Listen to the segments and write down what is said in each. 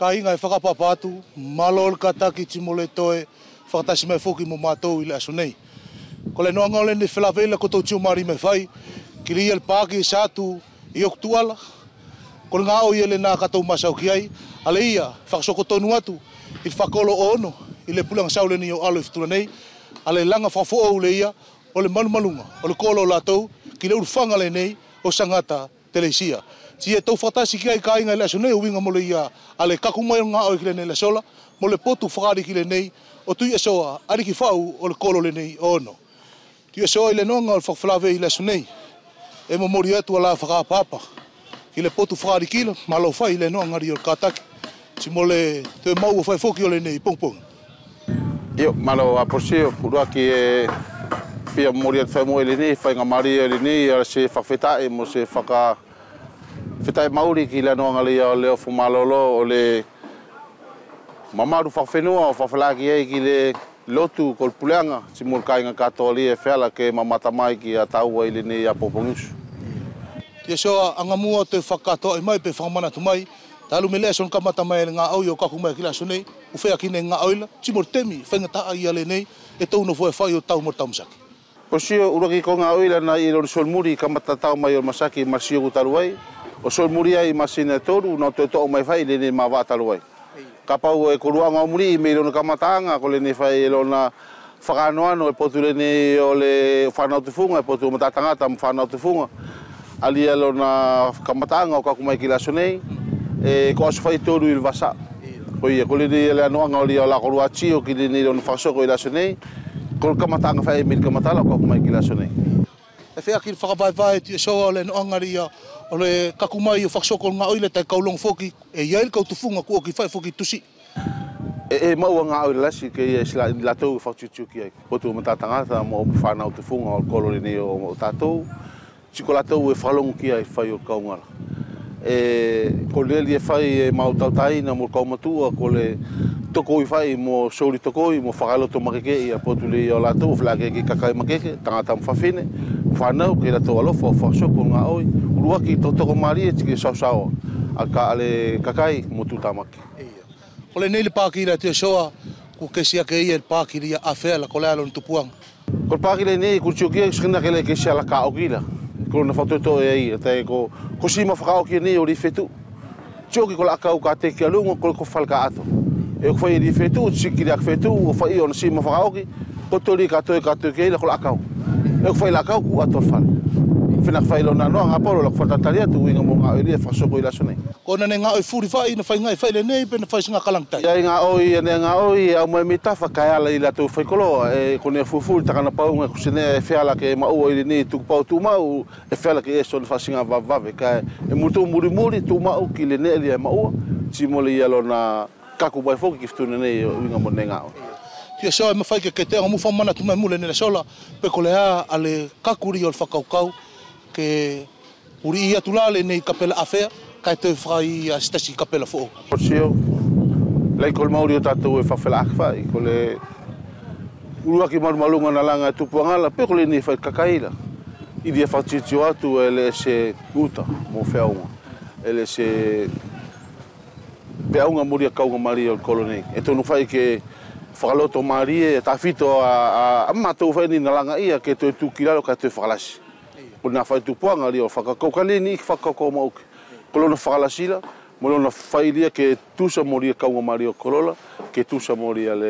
Kainga e whakapapa atu, malo kataki timole toe, whakatasi mai whoki mo mātou i le aso nei. Ko le noanga o le ne whelawela ko tau tiu mari me whai, ki ria le pāki e sātu i oktuala. Ko le ngā o i le nā katou masau ki ai, a le ia, whakasoko tonu atu, i whakolo o ono, i le pulanga saule ni o alo i whutula nei, a le langa whafo o le ia, o le malumalunga, o le kolo o lātou, ki le urwhanga le nei, o sangata teleisia. Si e tau whatasi ki ai kāinga le aso nei, o winga mo le ia, a le kakumai o ngā o i ki le nei le sola, mo le potu whakari ki le nei, o tui e soa, ari ki whau o le kolo le nei o ono. Tui e soa i le noanga o le whakawhalawe i le aso nei, e mo mori atu a la whakapapa, ki le potu whakari kila, malo whai le noanga ri o le kātaki, si mo le te mau o whai whoki o le nei, pongpong. Io, malo a posio, purua ki e pia mori atu whai mo e le nei, whai ngā mari e le nei, a se whawhetae mo se whaka Whetai mauri ki le noanga lea o leo fumalolo o le mamaru whawhenua o whawhalaki ei ki le lotu kol puleanga si mul kainga katoa li e whiala ke mamata mai ki a taua i le nei a popongusu. Tia soa anga mua te whakatoa i mai pe whakamana tu mai, talu me lea son kamata mai le ngā au i o kaku mai ki la so nei, u whea ki ne ngā auila, si mor temi whaingataa i ale nei, e tau no fwe whai o tau mor taumasaki. Posio uraki ko ngā auila na i lor sol muri kamata tau mai o masaki marsio kutaruai, o sol muria i masina toru no te to mai fai le ne mawata luai ka pau e koruanga o muri me lo na kamatanga ko le ne fai lo na whakanoano e potu le ne o le whanau te funga e potu o matatangata mo whanau te funga ali lo na kamatanga o kakumai ki la sonei e ko aso fai toru i vasa ko ia ko le le anoanga o le la koruachi o ki le ne lo na whasoko i la sonei ko kamatanga fai me kamatala o kakumai ki la sonei e whea ki whakawaiwai ti e soa o le noangari o le kakumai o whaksoko ngā oile tai kaulong foki e iail kau tufunga kua ki whai foki tusi. E maua ngā oile lasi ke e sila i latou whaktutu ki ai. Potu o matatangata mo whanau tufunga o kolore ni o tātou. Tiko latou e whalongu ki ai whai o kaungara. Ko leli e whai e mau tautaina mo kaumatua ko le toko i whai mo souri toko i mo whakaloto makeke i a potu le o latou whalake ki kakai makeke, tangata mo whawhine, whanau ke latou alofa o whaksoko ngā oi. Urua ki totoko mari e tiki sausawa a ka ale kakai mo tutamaki. Ko le nei le pākira te soa ku kesia ke ia le pākira a whea la ko le alo ni tupuanga. Ko le pākira nei kurtiokia skina ke le kesia la ka okila. Ko na whatoto e ai, tai ko sima whakaokia nei o ri whetu. Tioki ko la akau ka te ki alunga ko le ko whalka ato. E ko whai ri whetu, tiki ri ak whetu, o whai o na sima whakaoki, ko tori ka toi ke ila ko la akau. E ko whai la akau ku ato whale. Whina whai lo na noa ngaporo la whatatari atu winga mo ngā oiria whasoko i laso nei. Ko na ne ngā oi furi whai, na whai ngai whai le nei, pe na whai singa kalangtai. Ia i ngā oi, ne ngā oi, au mai mi tawha kai ala i lato whaikoloa, e kone fufuri takana paunga kusene e whiala ke maua i nei tuku pau tūmau, e whiala ke e son whasinga vavave, kai e mutu muri tūmau ki le nei li e maua, ti mole i alo na kaku bai foki ki ftune nei winga mo ne ngā oi. Tia soa e mawhai ke te ngamu whamana tu mai mule nele sola, pe ko le a ale kakuri o le whakaukau, ke uri ia tulale nei kapela afea, kai te whai a stasi kapela fo. Posio, lei kol mauri o tātou e whawhela akwa, i ko le uruaki marumalunga na langa e tupuangala, pe ko le ni whai kakaila. I dia whautitio atu e le se uta mo whiaunga, e le se peaunga muri a kaunga mari o kolonei. E tonu whai ke whakaloto mari e tawhito a matou whai ni na langa ia ke toi tūkiraro ka toi whakalasi. Ko nā whai tupuanga ri o whakakaukale ni ki whakakau mauke. Ko lona whakalasila, mo lona whailia ke tusa mori a kaunga mari o korola, ke tusa mori a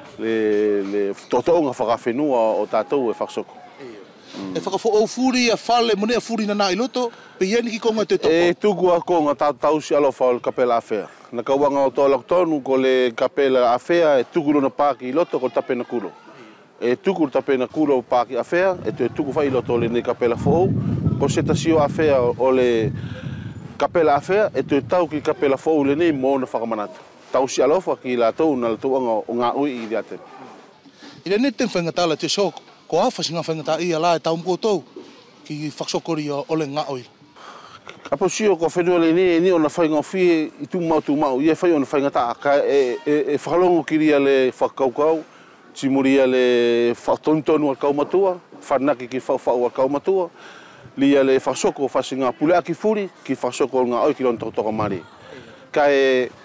le totoonga whakawhenua o tātou e whaksoko. E whakafo au furi a whale, mone a furi na nā i loto, pe ieni ki konga te toko? E tuku a konga tausi alofa o le kapela awhea. Na kauanga o tōlak tonu ko le kapela awhea e tuku lona pāki i loto ko tapena kulo. E tuku tapena kulo pāki awhea, e tuku whai loto le ne kapela fōu, ko seta sio awhea o le kapela awhea, e tau ki kapela fōu le nei mō na whakamanatu. Tausi alofa ki la tau na la tauanga o ngā ui i riate. I le neten whaingatala te soko, ko awha singa whaingata i ala e tau mkotou ki whaksokori o le ngā oi. Apo sio ko whenua le ni o na whainga whie i tūmau, ia whai o na whaingata ka e whakalongo kiria le whakaukau, timuria le whatontonu al kaumatua, whanaki ki whau al kaumatua, lia le whasoko whasinga pulea ki furi, ki whasoko ngā oi ki lon toka mari. Ka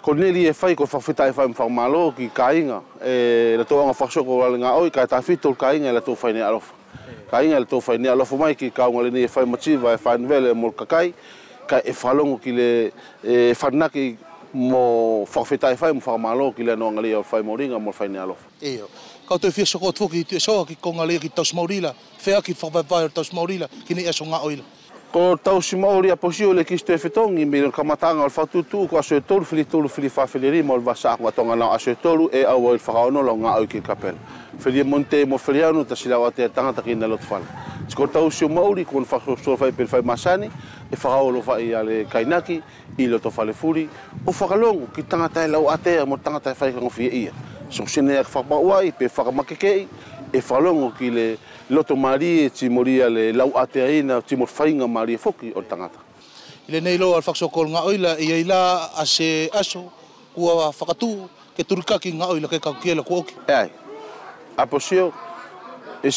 Ko neli e whai ko whawhita e whai mwhamalo ki kāinga. La tō anga whasoko wale ngā oi, kai tā whitol kāinga la tō whai ne alofa. Kāinga la tō whai ne alofa mai ki kāunga le ni e whai machiva e whai nwele mol kakai, kai e whalongo ki le whanaki mo whawhita e whai mwhamalo ki le noanga lea whai moringa mol whai ne alofa. Eo. Kau te whia soko tōki i te soa ki konga lea ki taus maurila, whea ki whawaiwai o taus maurila, ki ne aso ngā oila. Ko tau si mauri a posio le kisto e whetongi, me le kamatanga o whatutu, ko aso e tolu whili whawhili ma o le wasa ako atonga nao aso e tolu e au o il whakaono lau ngā au ki kapela. Whili e monte mo whilianu ta sila o te tangata ki na lotu whala. Ko tau si mauri, ko na whakasua whai pere whai masani, e whakaolo whai a le kainaki, i loto whale furi, o whakalongo ki tangata e lau atea mo tangata e whai kangowhia ia. So sene e whakapauai, pe whakamakekei, e whalongo ki le loto mari e ti moria le lau atea ina, ti mor whainga mari e foki o tangata. I le nei loa al whaksokol ngā oila, i eila a se aso, kua whakatu, ke turikaki ngā oila ke kaukiela kua oki. Ai, a posio, e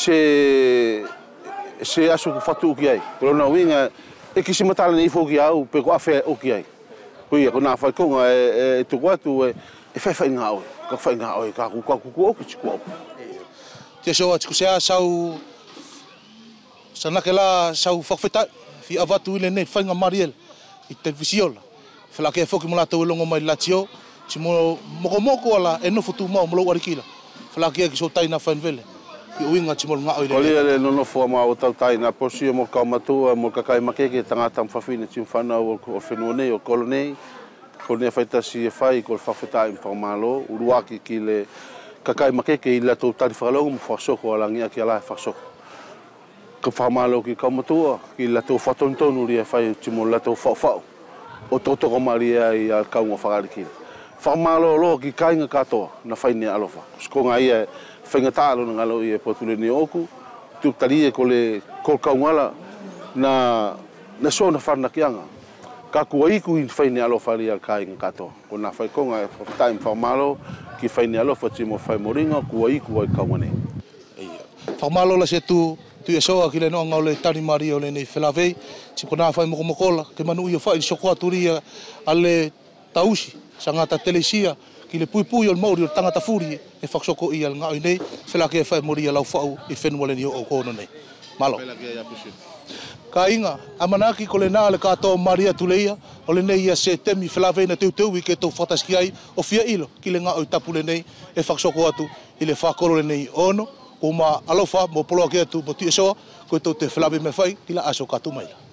se aso ku whatu uki ai. Pero na winga, e kisi matala ni foki au, pe ko awhea uki ai. Kuia, ko nā whaikonga e tuku atu, e whai ngā oi. Ka whai ngā oi, ka kuku oki, tiku oki. Tia soa, tiku sea sau, sanake la sau whawhetai, fi avatu ile nei, whainga mariel, i televisiola. Whalake e whoki mo lātou e longo mai latio, ti moko ala e nofutu mau mo lau arikila. Whalake e ki so taina whainvele, i uinga ti mo ngā oi le. Kolia le nonofua ma o tau taina, posio mo kaumatua, mo kakai makeke, tangata mwhawhine, ti mwhanau o whenua nei, o kolo nei, ko ne whaitasi e whai, ko le whawhetai mwhamalo, uruaki ki le kakai makeke i latou tari whakalongo mo whasoko alangia ki alae whasoko. Ka whamalo ki kaumatua, ki latou whatontonu ria whai timo latou whau. O totoko maria i a kaunga whakarikiri. Whamalo lo ki kainga katoa na whaine alofa. Skonga ia whaingatalo na ngalo i e potule ni oku, tuptari e ko le kaungala na sona whanakianga. Ka kua iku i whaine alofa ria kainga katoa. Ko na whaikonga e whataim whamalo, ki whaine alofa timo whai moringa, kua iku ai kaungane. Whamalo la se tu e soa ki le noa ngau le tani mari o le nei whelawei, si ko nā whai mokomokola, ke manu i o whai soko aturia a le tausi, sa ngata telesia, ki le pui o le mauri o le tangata furi, e whaksoko i al ngau nei, whelake e whai mori a lau whau i whenua le ni o kono nei. Malo. Ka inga, amanaki ko le nā le katoa maria tuleia, o le nei a se temi whelawei na teu i ke tau whataski ai, o fia ilo, ki le ngau i tapu le nei, e whaksoko atu i le whakoro le nei ono, ko ma alofa mo poloa ke atu mo tia soa, ko tau te whelawe me whai, ki la aso katu maila.